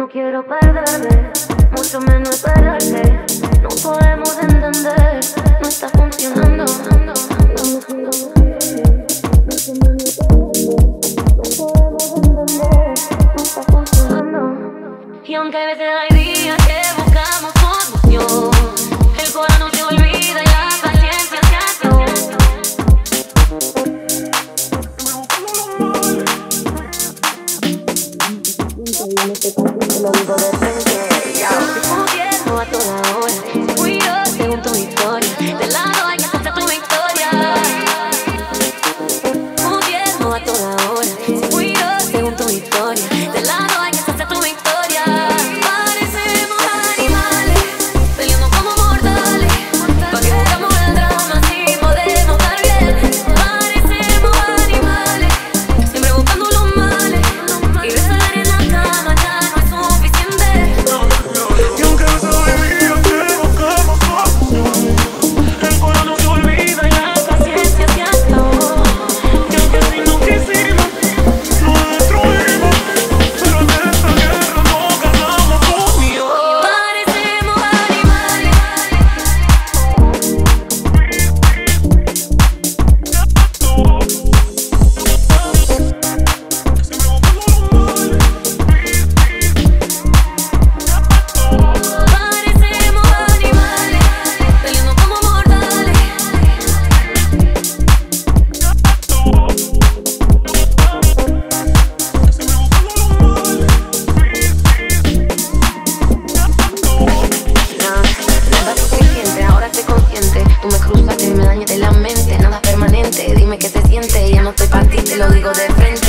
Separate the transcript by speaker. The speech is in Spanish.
Speaker 1: no quiero perderte, mucho menos perderte. No podemos entender, no está funcionando. Y aunque a veces hay días que buscamos solución, el corazón no se olvida y la paciencia se acabó. Lo digo de frente, ya como quiero a toda hora. Si fui yo, según tu historia, del lado hay que aceptar tu victoria. Como quiero a toda hora. Si fui yo, según tu historia, del lado hay que aceptar tu victoria. Parecemos animales, peleando como mortales. Pa' que buscamos el drama si podemos estar bien. Parecemos animales, siempre buscando los males. Y besar en la cama ya no es suficiente.
Speaker 2: Y aunque a veces hay días que buscamos solución, el corazón no se olvida y la
Speaker 1: Paciencia se acabó.
Speaker 2: que aunque si no quisimos, nos destruimos. Pero en esta guerra no ganamos tú ni yo.
Speaker 1: Parecemos animales. Parecemos animales, peleando como mortales. Nada es suficiente, ahora estoy consciente. Tú me cruzaste y me dañaste la mente. Nada es permanente, dime qué se siente. Ya no estoy para ti, te lo digo de frente.